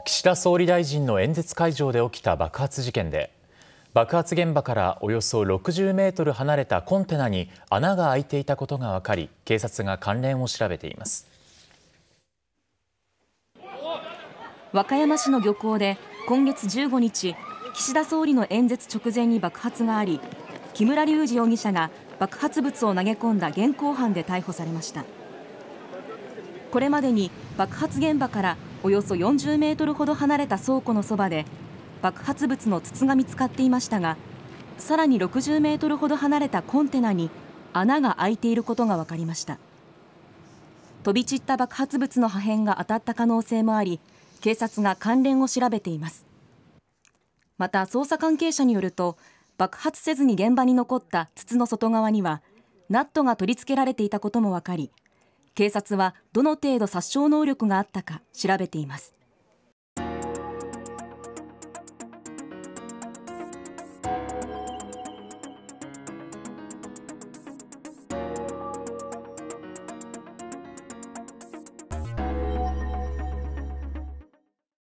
岸田総理大臣の演説会場で起きた爆発事件で、爆発現場からおよそ60メートル離れたコンテナに穴が開いていたことが分かり、警察が関連を調べています。 和歌山市の漁港で今月15日、岸田総理の演説直前に爆発があり、木村隆二容疑者が爆発物を投げ込んだ現行犯で逮捕されました。これまでに爆発現場からおよそ40メートルほど離れた倉庫のそばで爆発物の筒が見つかっていましたが、さらに60メートルほど離れたコンテナに穴が開いていることが分かりました。飛び散った爆発物の破片が当たった可能性もあり、警察が関連を調べています。また捜査関係者によると、爆発せずに現場に残った筒の外側にはナットが取り付けられていたことも分かり、警察はどの程度殺傷能力があったか調べています。